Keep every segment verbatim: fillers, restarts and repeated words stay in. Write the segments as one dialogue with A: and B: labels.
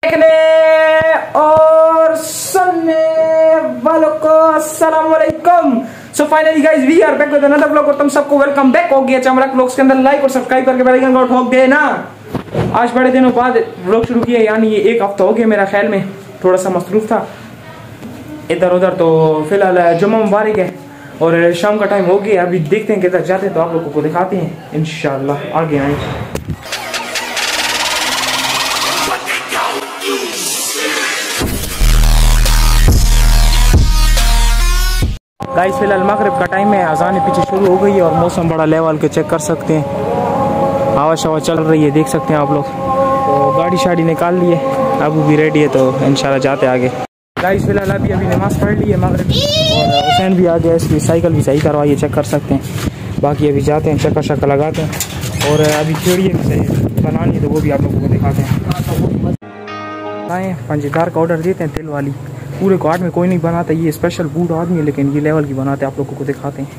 A: देखने और सुनने वालों को अस्सलाम वालेकुम। So finally guys we are back with another vlog और तुम सबको वेलकम बैक हो गया चमरक व्लॉग्स के अंदर। लाइक और सब्सक्राइब करके बेल आइकन को ठोक देना। आज बड़े दिनों बाद व्लॉग शुरू किया, यानी ये एक हफ्ता हो गया मेरा ख्याल में। थोड़ा सा मसरूफ था इधर उधर, तो फिलहाल जुम्मा मुबारक है और शाम का टाइम हो गया। अभी देखते हैं किधर जाते हैं तो आप लोगों को दिखाते हैं इंशाल्लाह। आगे आए गाइस, फिलहाल मगरिब का टाइम है, अजान पीछे शुरू हो गई है और मौसम बड़ा लेवल के चेक कर सकते हैं। हवा शवा चल रही है, देख सकते हैं आप लोग। तो गाड़ी शाड़ी निकाल ली है, अबू भी रेडी है, तो इंशाल्लाह जाते आगे। गाइस फिलहाल अभी अभी नमाज पढ़ ली है मगरिब और हुसैन भी आ गया, इसकी साइकिल भी सही करवाइए, चेक कर सकते हैं। बाकी अभी जाते हैं, चक्कर शक्कर लगाते हैं और अभी चिड़िए भी सही बनानी है तो वो भी आप लोगों को दिखाते हैं। आए पंजीदार का ऑर्डर देते हैं, तिल वाली। पूरे क्वार्ट में कोई नहीं बनाता, ये स्पेशल बूढ़ आदमी है लेकिन ये लेवल की बनाते हैं, आप लोगों को दिखाते हैं।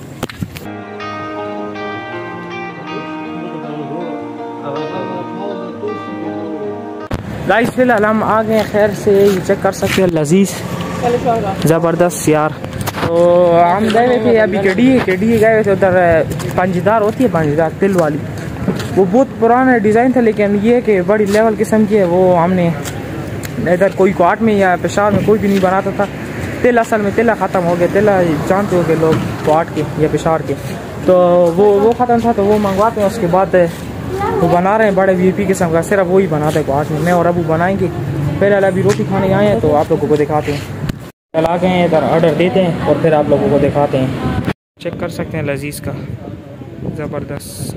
A: गाइस फिलहाल हम आ गए खैर से, ये चेक कर सकते हैं, लजीज ज़बरदस्त यार। तो हम गए हुए थे अभी केडी केडी गए हुए थे उधर। पंजीदार होती है, पंजीदार तिल वाली, वो बहुत पुराना डिज़ाइन था लेकिन ये कि बड़ी लेवल किस्म की है। वो हमने इधर कोई क्वार्ट में या पेशावर में कोई भी नहीं बनाता था। तिल असल में तिला ख़त्म हो गया, तिला जानते हो गए लोग क्वार्ट के या पेशावर के, तो वो वो ख़त्म था तो वो मंगवाते हैं। उसके बाद वो बना रहे हैं बड़े वी पी किस्म का, सिर्फ वही बनाते हैं क्वार्ट में। मैं और अबू बनाएंगे। फिलहाल अभी रोटी खाने आए हैं तो आप लोगों को दिखाते हैं। चला गए हैं इधर, ऑर्डर देते हैं और फिर आप लोगों को दिखाते हैं। चेक कर सकते हैं लजीज़ का, ज़बरदस्त।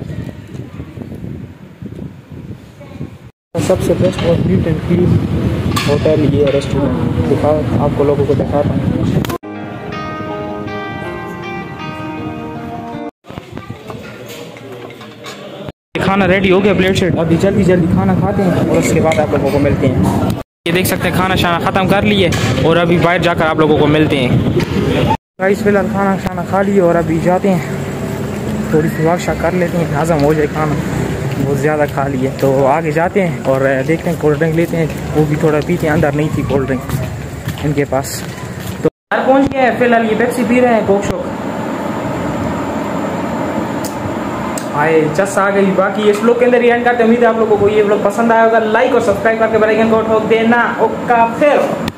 A: सबसे बेस्ट और नीट एंड क्लीन होटल ये रेस्टोरेंट दिखा आपको लोगों को दिखाता हूँ। खाना रेडी हो गया, प्लेट सेट। अभी जल्दी जल्दी खाना खाते हैं और उसके बाद आप लोगों को मिलते हैं। ये देख सकते हैं खाना शाना ख़त्म कर लिए और अभी बाहर जाकर आप लोगों को मिलते हैं। गाइस फिलहाल खाना शाना खा लिए और अभी जाते हैं, थोड़ी सी वर्षा कर लेते हैं, हज़म हो जाए। खाना बहुत ज़्यादा खा लिए तो आगे जाते हैं और देखते हैं, कोल्ड ड्रिंक लेते हैं, वो भी थोड़ा पीते हैं। अंदर नहीं थी कोल्ड ड्रिंक इनके पास, तो घर पहुँच गए हैं। फिलहाल ये पेप्सी पी रहे हैं, कोक शोक आए, चस आ गई। बाकी इस व्लॉग के अंदर एंड करते हैं। उम्मीद है आप लोगों को ये व्लॉग पसंद आया होगा। लाइक और सब्सक्राइब करके बेल आइकन को ठोक देना। ओका फिर